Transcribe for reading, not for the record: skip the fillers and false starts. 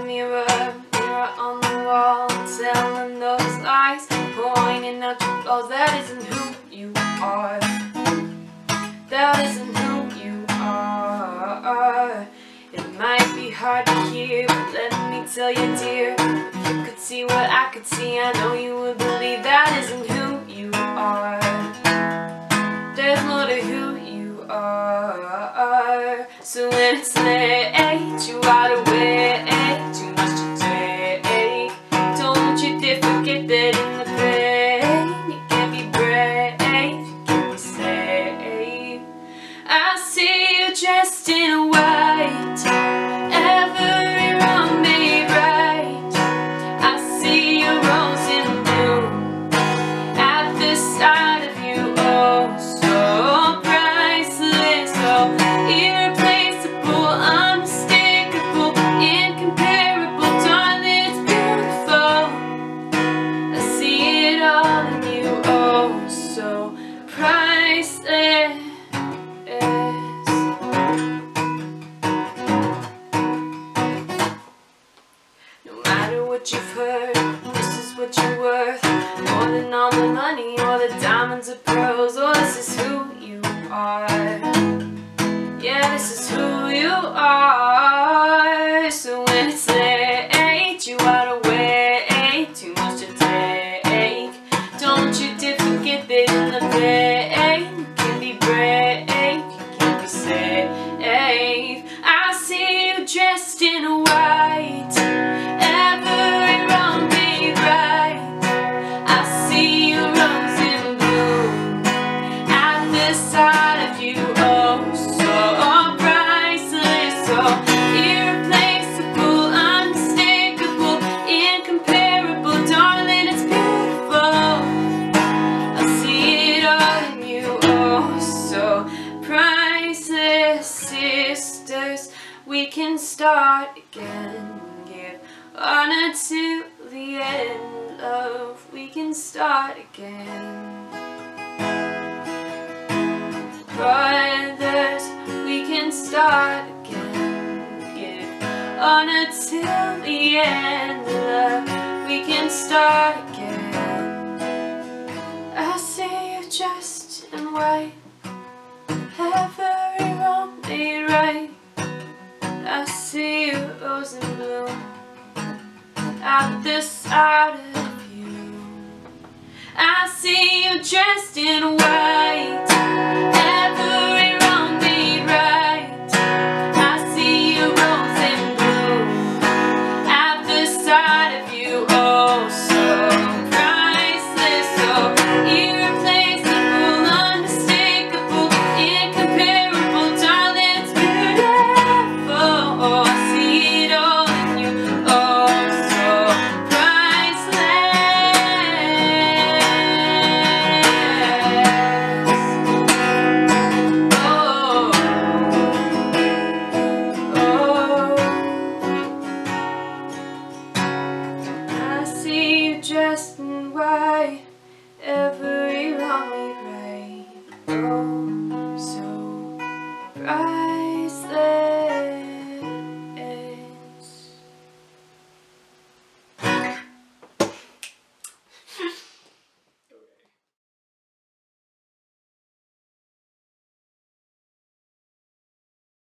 mirror, mirror on the wall, telling those lies, pointing out your flaws. That isn't who you are. That isn't who you are. It might be hard to hear, but let me tell you, dear, if you could see what I could see, I know you would believe that isn't who you are. There's more to who you are. So when it's late, you are away, too much to take. Don't you dare forget that in the pain you can be brave, you can be safe. I see you dressed in white, every wrong made right. I see your rose in bloom at the sight of you, oh so priceless, oh irreplaceable, unmistakable, incomparable, darling, it's beautiful. I see it all in you, oh so priceless. No matter what you've heard, this is what you're worth, more than all the money or the diamonds or pearls. Oh, this is who you are. Yeah, this is who you are. So when it's late, you are away, too much to take. Don't you dare forget that in the pain you can be brave, you can be safe. I see you dressed in white, every wrong made right. I see you rose in bloom at the sight of you, oh so priceless, so irreplaceable, unmistakable, incomparable, darling, it's beautiful. I see it all in you, oh so priceless. Sisters, we can start again, give honor to the end, love, we can start again. Brothers, we can start again, give honor till the end, love, we can start again. I see you dressed in white, every wrong made right. I see you rose in bloom at the sight of you. I see you dressed in white, every wrong made right. I see you rose in bloom at the sight of you, oh so priceless, so irreplaceable, unmistakable, incomparable, darling, it's beautiful. Oh, I see it all in you, oh so priceless. Oh, oh, I see you dressed in white, every wrong